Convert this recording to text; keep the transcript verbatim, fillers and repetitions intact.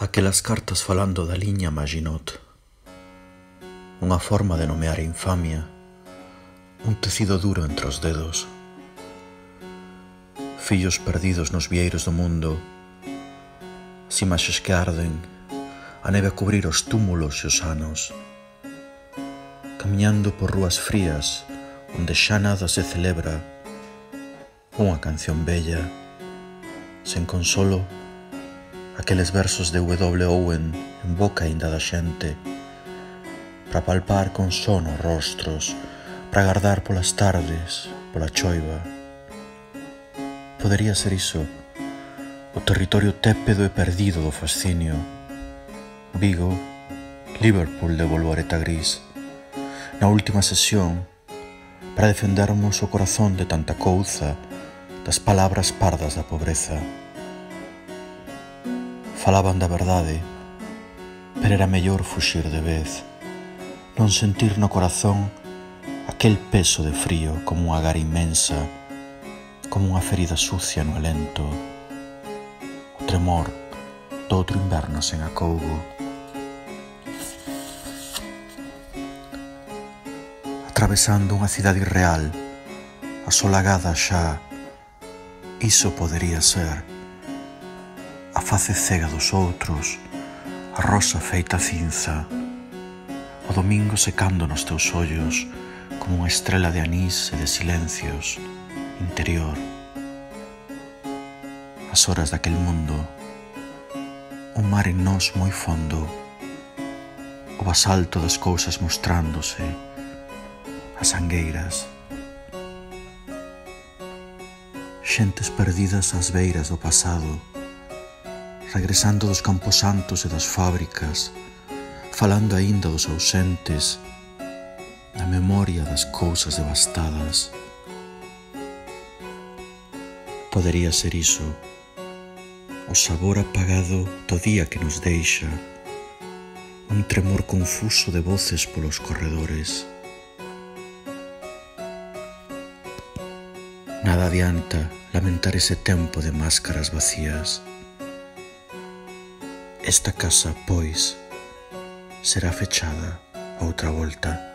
Aquelas cartas falando da liña Maginot, unha forma de nomear a infamia, un tecido duro entre os dedos. Fillos perdidos nos vieiros do mundo, as imaxes que arden, a neve a cubrir os túmulos e os anos, camiñando por rúas frías onde xa nada se celebra, unha canción bella, sen consolo, aqueles versos de W. Owen en boca aínda da xente, para palpar con sono rostros, para agardar polas tardes, pola choiva. Podería ser iso, o territorio tépedo e perdido do fascinio. Vigo, Liverpool de Volvoreta Gris, na última sesión, para defendermos o corazón de tanta couza das palabras pardas da pobreza. Falaban da verdade, pero era mellor fuxir de vez, non sentir no corazón aquel peso de frío como unha gara inmensa, como unha ferida sucia no alento, o tremor do outro inverno sen acougo. Atravesando unha cidade irreal, asolagada xa, iso podería ser a face cega dos outros, a rosa feita cinza, o domingo secando nos teus ollos como unha estrela de anís e de silencios interior. As horas daquel mundo, o mar en nós moi fondo, o basalto das cousas mostrándose, as angueiras, xentes perdidas ás beiras do pasado, regresando dos camposantos e das fábricas, falando aínda dos ausentes, da memoria das cousas devastadas. Podería ser iso, o sabor apagado do día que nos deixa, un tremor confuso de voces polos corredores. Nada adianta lamentar ese tempo de máscaras vacías. Esta casa, pois, será fechada a outra volta.